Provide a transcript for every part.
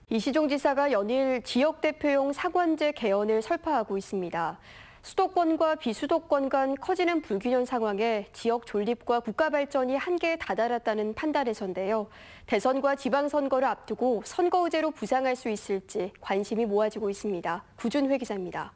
이시종 지사가 연일 지역 대표용 상원제 개헌을 설파하고 있습니다. 수도권과 비수도권 간 커지는 불균형 상황에 지역 존립과 국가 발전이 한계에 다다랐다는 판단에서인데요. 대선과 지방선거를 앞두고 선거 의제로 부상할 수 있을지 관심이 모아지고 있습니다. 구준회 기자입니다.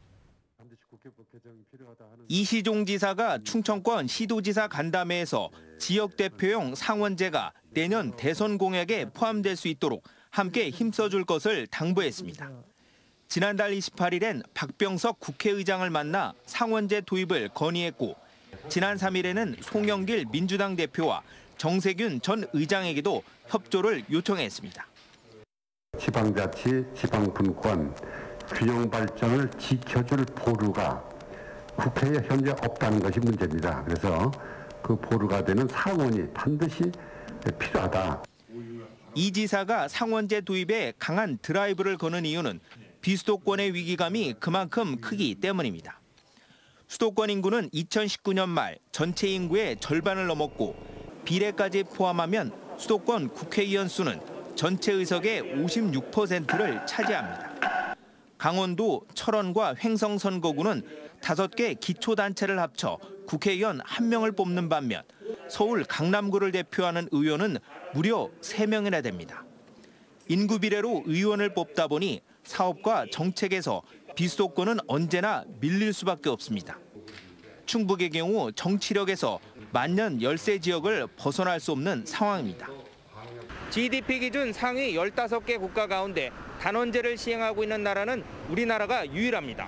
이시종 지사가 충청권 시도지사 간담회에서 지역 대표용 상원제가 내년 대선 공약에 포함될 수 있도록 함께 힘써줄 것을 당부했습니다. 지난달 28일엔 박병석 국회의장을 만나 상원제 도입을 건의했고 지난 3일에는 송영길 민주당 대표와 정세균 전 의장에게도 협조를 요청했습니다. 지방자치, 지방분권, 균형 발전을 지켜줄 보루가 국회에 현재 없다는 것이 문제입니다. 그래서 그 보루가 되는 상원이 반드시 필요하다. 이 지사가 상원제 도입에 강한 드라이브를 거는 이유는 비수도권의 위기감이 그만큼 크기 때문입니다. 수도권 인구는 2019년 말 전체 인구의 절반을 넘었고 비례까지 포함하면 수도권 국회의원 수는 전체 의석의 56%를 차지합니다. 강원도 철원과 횡성 선거구는 5개 기초단체를 합쳐 국회의원 1명을 뽑는 반면 서울 강남구를 대표하는 의원은 무려 3명이나 됩니다. 인구 비례로 의원을 뽑다 보니 사업과 정책에서 비수도권은 언제나 밀릴 수밖에 없습니다. 충북의 경우 정치력에서 만년 열세 지역을 벗어날 수 없는 상황입니다. GDP 기준 상위 15개 국가 가운데 단원제를 시행하고 있는 나라는 우리나라가 유일합니다.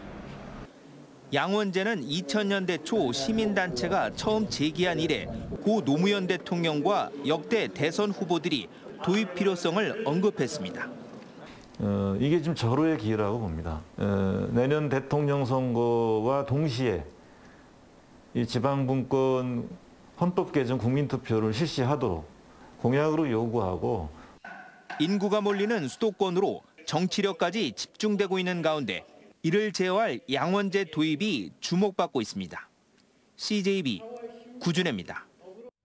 양원제는 2000년대 초 시민단체가 처음 제기한 이래 고 노무현 대통령과 역대 대선 후보들이 도입 필요성을 언급했습니다. 이게 좀 절호의 기회라고 봅니다. 내년 대통령 선거와 동시에 이 지방분권 헌법 개정 국민투표를 실시하도록 공약으로 요구하고 인구가 몰리는 수도권으로 정치력까지 집중되고 있는 가운데 이를 제어할 양원제 도입이 주목받고 있습니다. CJB 구준혜입니다.